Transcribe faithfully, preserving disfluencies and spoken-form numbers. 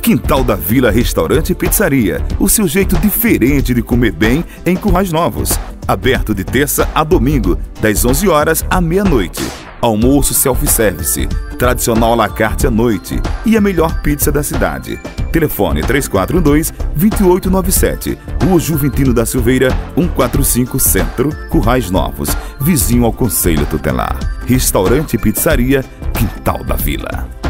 Quintal da Vila Restaurante e Pizzaria, o seu jeito diferente de comer bem em Currais Novos. Aberto de terça a domingo, das onze horas à meia-noite. Almoço self-service, tradicional à la carte à noite e a melhor pizza da cidade. Telefone três quatro um dois, dois oito nove sete, Rua Juventino da Silveira, cento e quarenta e cinco Centro, Currais Novos, vizinho ao Conselho Tutelar. Restaurante e Pizzaria, Quintal da Vila.